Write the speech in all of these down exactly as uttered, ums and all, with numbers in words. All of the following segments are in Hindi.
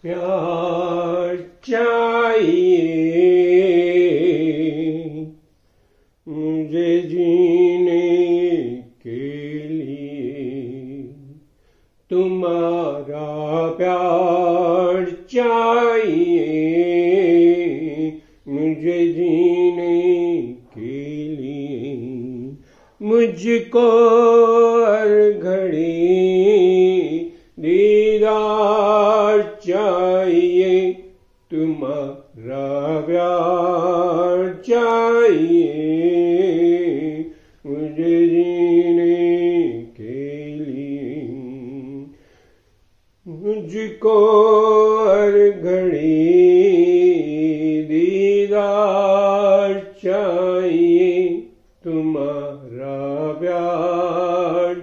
प्यार चाहिए मुझे जीने के लिए, तुम्हारा प्यार चाहिए मुझे जीने के लिए। मुझको हर घड़ी दीदार चाहिए, तुम्हारा प्यार चाहिए मुझे जीने के लिए। मुझको हर घड़ी दीदार चाहिए, तुम्हारा प्यार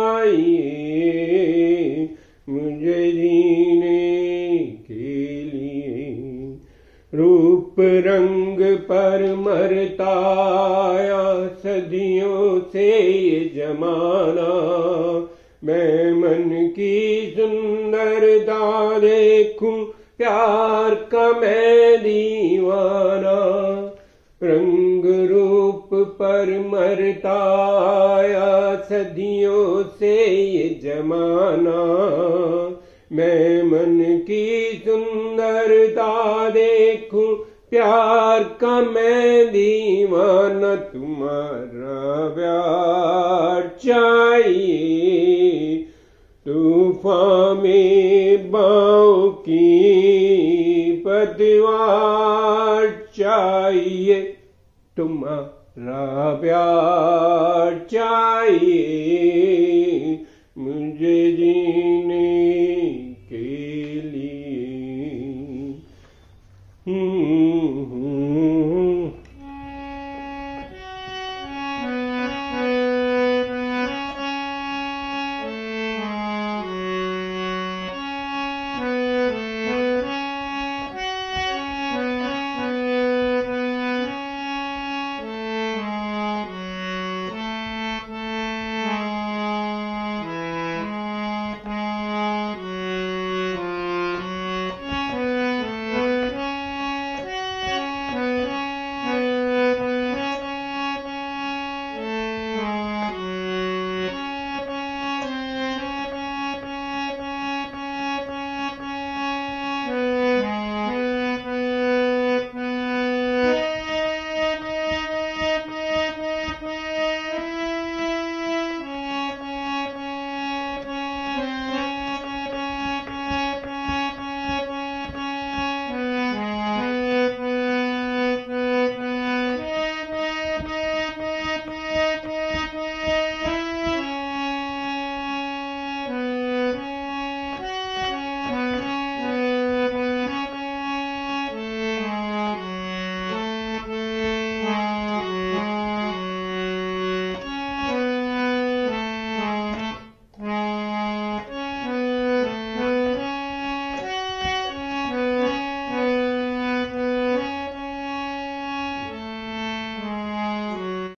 चाहिए मुझे जीने के लिए। रूप रंग पर मरता आया सदियों से ये जमाना, मैं मन की सुंदरता देखूं प्यार का मैं दीवाना। रंग रूप पर मरता आया सदियों से ये जमाना, मैं मन की सुंदरता देखूं प्यार का मैं दीवाना। तुम्हारा प्यार चाहिए, तूफान में बाहों की पतवार चाहिए, तुम्हारा प्यार चाहिए।